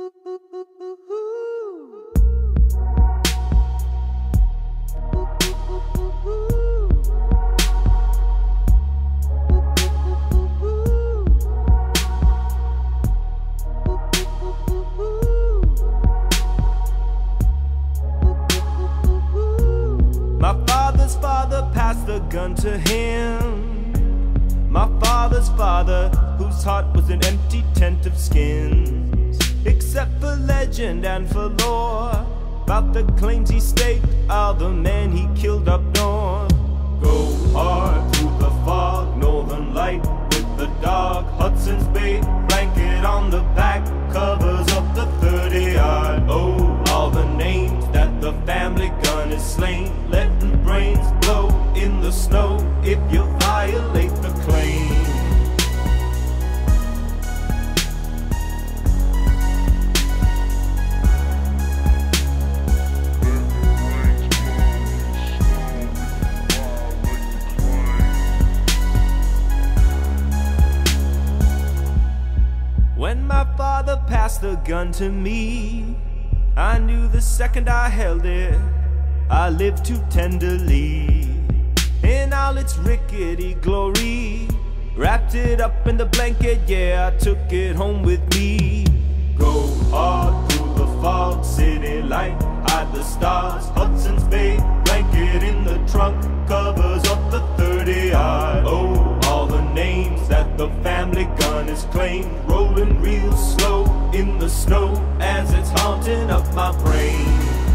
My father's father passed the gun to him. My father's father, whose heart was an empty tent of skins. Except for legend and for lore, about the claims he staked, all the men he killed up north. Go hard through the fog, northern light with the dog. Hudson's Bay, blanket on the back, covers up the 30-yard. Oh, all the names that the family gun is slain, letting brains blow in the snow if you violate the claim. When my father passed the gun to me, I knew the second I held it, I lived too tenderly. In all its rickety glory, wrapped it up in the blanket, yeah, I took it home with me. Go hard through the fog, city light, hide the stars. Hudson's Bay, blanket in the trunk, covers up the 30-yard. Oh, all the names that the family gun is claimed, rolling real slow in the snow as it's haunting up my brain.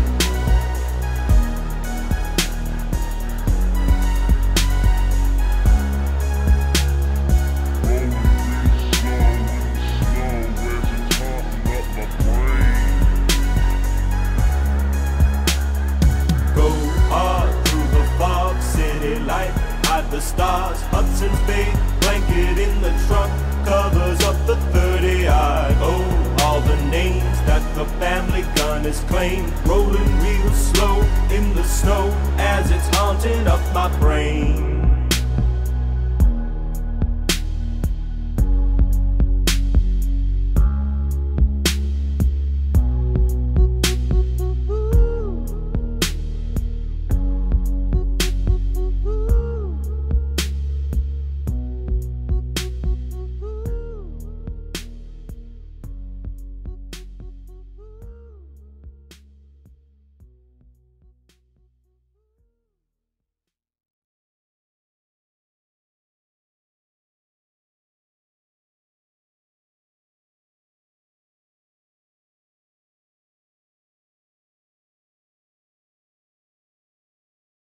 The stars, Hudson's Bay, blanket in the trunk, covers up the 30-yard. Oh, all the names that the family gun is claimed, rolling real slow in the snow as it's haunting up my brain.